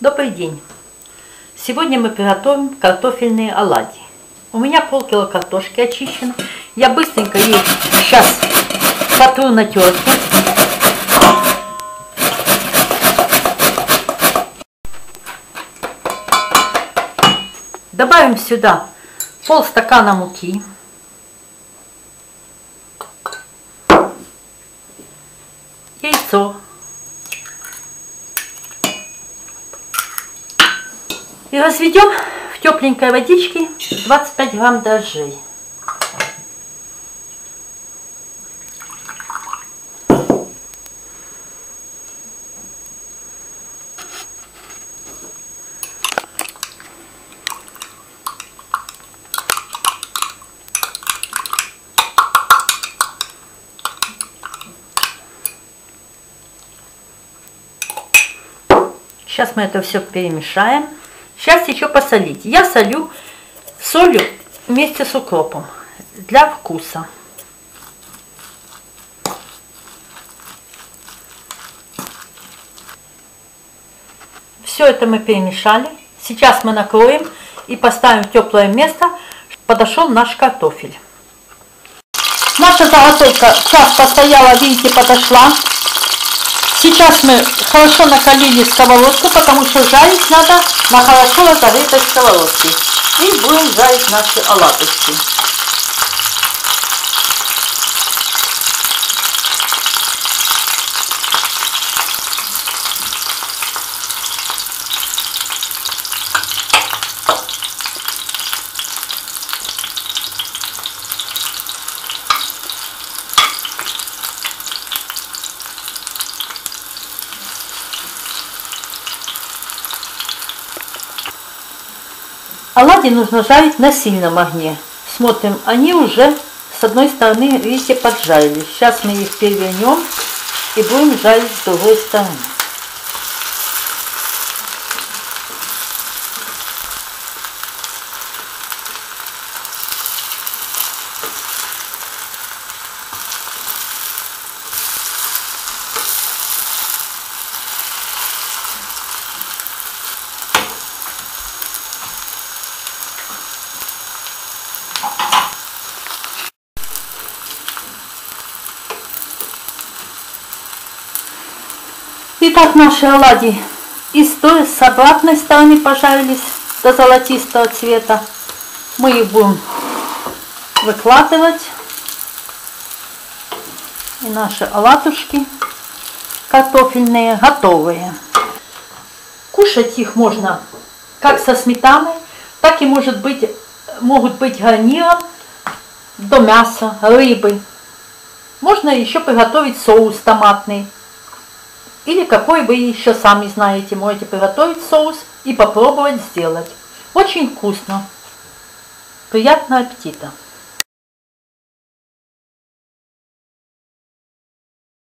Добрый день! Сегодня мы приготовим картофельные оладьи. У меня полкило картошки очищено. Я быстренько ее сейчас сотру на терке. Добавим сюда полстакана муки. Яйцо. И разведем в тепленькой водичке 25 грамм дрожжей. Сейчас мы это все перемешаем. Сейчас еще посолить. Я солю солью вместе с укропом для вкуса. Все это мы перемешали. Сейчас мы накроем и поставим в теплое место. Подошел наш картофель. Наша заготовка час постояла, видите, подошла. Сейчас мы хорошо накалили сковородку, потому что жарить надо на хорошо разогретой сковородке. И будем жарить наши оладушки. Оладьи нужно жарить на сильном огне. Смотрим, они уже с одной стороны, видите, поджарились. Сейчас мы их перевернем и будем жарить с другой стороны. Итак, наши оладьи и с обратной стороны пожарились до золотистого цвета. Мы их будем выкладывать. И наши оладушки картофельные готовые. Кушать их можно как со сметаной, так и могут быть гарниром до мяса, рыбы. Можно еще приготовить соус томатный. Или какой вы еще сами знаете, можете приготовить соус и попробовать сделать. Очень вкусно. Приятного аппетита!